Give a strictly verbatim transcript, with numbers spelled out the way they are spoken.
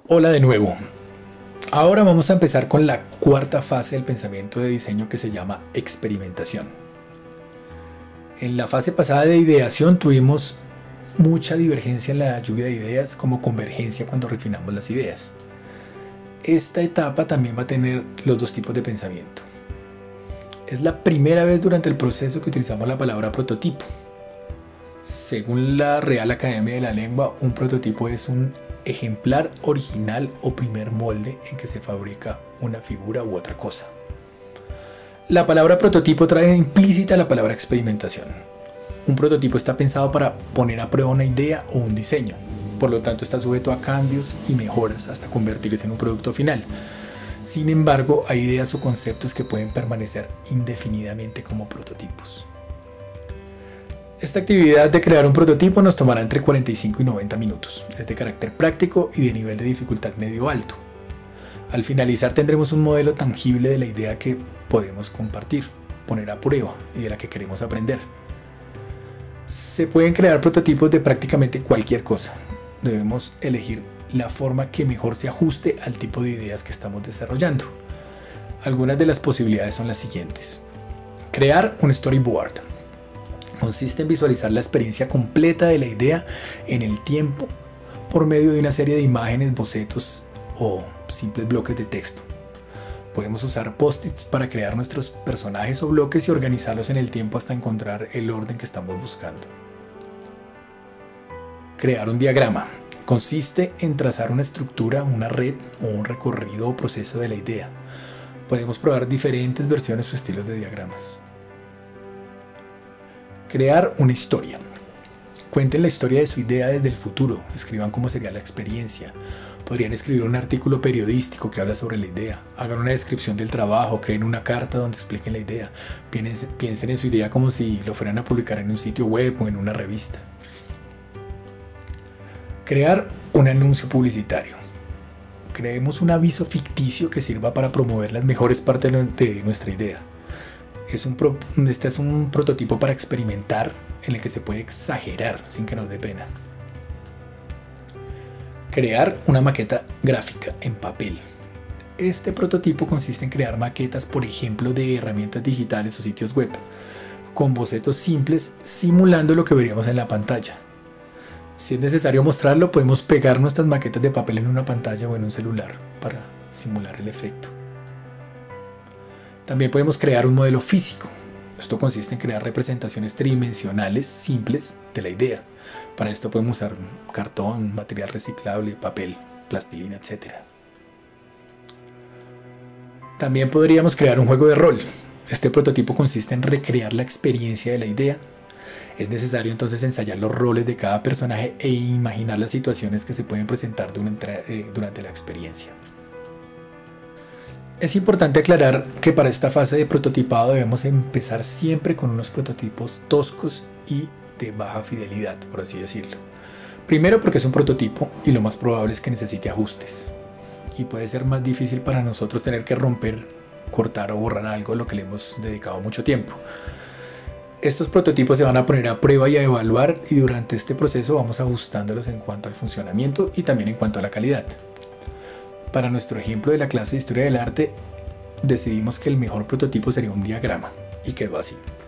Hola de nuevo. Ahora vamos a empezar con la cuarta fase del pensamiento de diseño que se llama experimentación. En la fase pasada de ideación tuvimos mucha divergencia en la lluvia de ideas como convergencia cuando refinamos las ideas. Esta etapa también va a tener los dos tipos de pensamiento. Es la primera vez durante el proceso que utilizamos la palabra prototipo. Según la Real Academia de la Lengua, un prototipo es un ejemplar original o primer molde en que se fabrica una figura u otra cosa. La palabra prototipo trae implícita la palabra experimentación. Un prototipo está pensado para poner a prueba una idea o un diseño, por lo tanto está sujeto a cambios y mejoras hasta convertirse en un producto final. Sin embargo, hay ideas o conceptos que pueden permanecer indefinidamente como prototipos. Esta actividad de crear un prototipo nos tomará entre cuarenta y cinco y noventa minutos. Es de carácter práctico y de nivel de dificultad medio-alto. Al finalizar tendremos un modelo tangible de la idea que podemos compartir, poner a prueba y de la que queremos aprender. Se pueden crear prototipos de prácticamente cualquier cosa. Debemos elegir la forma que mejor se ajuste al tipo de ideas que estamos desarrollando. Algunas de las posibilidades son las siguientes. Crear un storyboard. Consiste en visualizar la experiencia completa de la idea en el tiempo por medio de una serie de imágenes, bocetos o simples bloques de texto. Podemos usar post-its para crear nuestros personajes o bloques y organizarlos en el tiempo hasta encontrar el orden que estamos buscando. Crear un diagrama. Consiste en trazar una estructura, una red o un recorrido o proceso de la idea. Podemos probar diferentes versiones o estilos de diagramas. Crear una historia. Cuenten la historia de su idea desde el futuro, escriban cómo sería la experiencia. Podrían escribir un artículo periodístico que habla sobre la idea, hagan una descripción del trabajo, creen una carta donde expliquen la idea, piensen, piensen en su idea como si lo fueran a publicar en un sitio web o en una revista. Crear un anuncio publicitario. Creemos un aviso ficticio que sirva para promover las mejores partes de nuestra idea. Es un pro, este es un prototipo para experimentar en el que se puede exagerar sin que nos dé pena. Crear una maqueta gráfica en papel. Este prototipo consiste en crear maquetas, por ejemplo, de herramientas digitales o sitios web, con bocetos simples simulando lo que veríamos en la pantalla. Si es necesario mostrarlo, podemos pegar nuestras maquetas de papel en una pantalla o en un celular para simular el efecto. También podemos crear un modelo físico. Esto consiste en crear representaciones tridimensionales simples de la idea. Para esto podemos usar cartón, material reciclable, papel, plastilina, etcétera. También podríamos crear un juego de rol. Este prototipo consiste en recrear la experiencia de la idea. Es necesario entonces ensayar los roles de cada personaje e imaginar las situaciones que se pueden presentar durante la experiencia. Es importante aclarar que para esta fase de prototipado debemos empezar siempre con unos prototipos toscos y de baja fidelidad, por así decirlo. Primero porque es un prototipo y lo más probable es que necesite ajustes. Y puede ser más difícil para nosotros tener que romper, cortar o borrar algo a lo que le hemos dedicado mucho tiempo. Estos prototipos se van a poner a prueba y a evaluar y durante este proceso vamos ajustándolos en cuanto al funcionamiento y también en cuanto a la calidad. Para nuestro ejemplo de la clase de Historia del Arte, decidimos que el mejor prototipo sería un diagrama y quedó así.